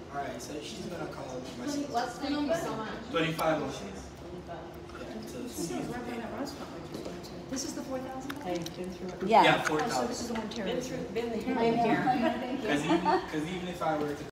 Alright, so she's gonna call my What's the number? So much. 25 on This is the 4,000? I've been through it. Yeah, Oh, so 4,000. this is the one Terry. Been here. Thank you. Because even if I were to